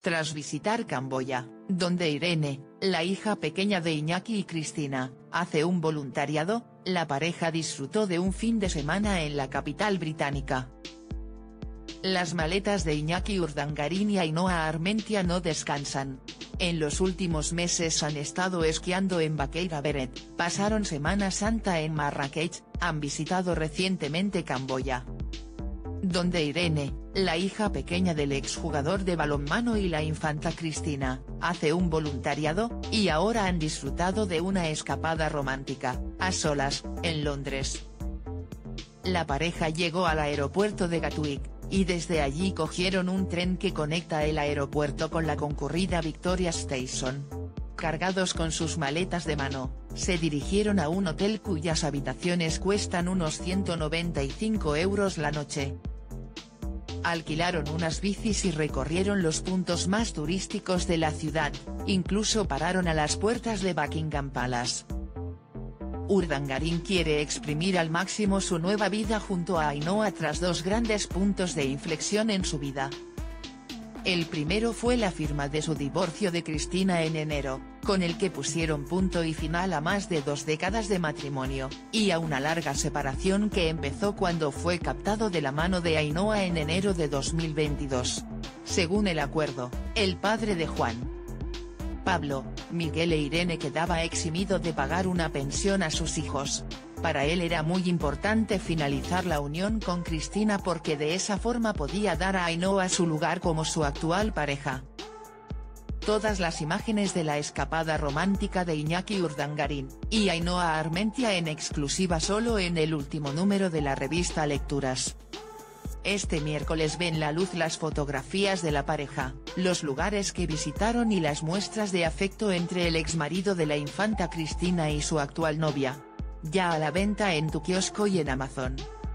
Tras visitar Camboya, donde Irene, la hija pequeña de Iñaki y Cristina, hace un voluntariado, la pareja disfrutó de un fin de semana en la capital británica. Las maletas de Iñaki Urdangarín y Ainhoa Armentia no descansan. En los últimos meses han estado esquiando en Baqueira Beret, pasaron Semana Santa en Marrakech, han visitado recientemente Camboya, donde Irene, la hija pequeña del exjugador de balonmano y la infanta Cristina, hace un voluntariado, y ahora han disfrutado de una escapada romántica, a solas, en Londres. La pareja llegó al aeropuerto de Gatwick, y desde allí cogieron un tren que conecta el aeropuerto con la concurrida Victoria Station. Cargados con sus maletas de mano, se dirigieron a un hotel cuyas habitaciones cuestan unos 195 € la noche. Alquilaron unas bicis y recorrieron los puntos más turísticos de la ciudad, incluso pararon a las puertas de Buckingham Palace. Urdangarín quiere exprimir al máximo su nueva vida junto a Ainhoa tras dos grandes puntos de inflexión en su vida. El primero fue la firma de su divorcio de Cristina en enero, con el que pusieron punto y final a más de 2 décadas de matrimonio, y a una larga separación que empezó cuando fue captado de la mano de Ainhoa en enero de 2022. Según el acuerdo, el padre de Juan, Pablo, Miguel e Irene quedaba eximido de pagar una pensión a sus hijos. Para él era muy importante finalizar la unión con Cristina porque de esa forma podía dar a Ainhoa su lugar como su actual pareja. Todas las imágenes de la escapada romántica de Iñaki Urdangarín y Ainhoa Armentia en exclusiva solo en el último número de la revista Lecturas. Este miércoles ven la luz las fotografías de la pareja, los lugares que visitaron y las muestras de afecto entre el exmarido de la infanta Cristina y su actual novia. Ya a la venta en tu kiosco y en Amazon.